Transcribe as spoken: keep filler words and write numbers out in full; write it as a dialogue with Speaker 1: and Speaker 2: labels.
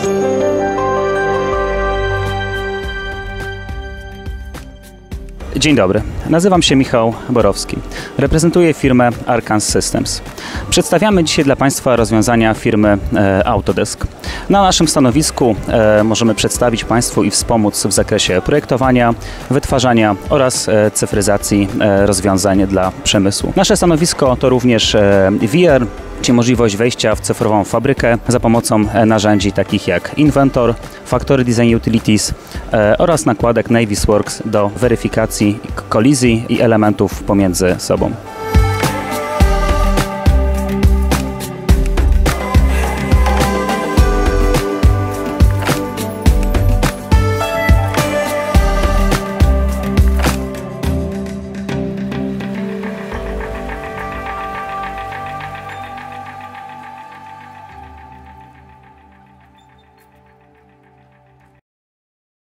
Speaker 1: Dzień dobry, nazywam się Michał Borowski. Reprezentuję firmę Arcans Systems. Przedstawiamy dzisiaj dla Państwa rozwiązania firmy e, Autodesk. Na naszym stanowisku e, możemy przedstawić Państwu i wspomóc w zakresie projektowania, wytwarzania oraz e, cyfryzacji e, rozwiązań dla przemysłu. Nasze stanowisko to również e, V R, czyli możliwość wejścia w cyfrową fabrykę za pomocą e, narzędzi takich jak Inventor, Factory Design Utilities e, oraz nakładek Navisworks do weryfikacji kolizji i elementów pomiędzy sobą.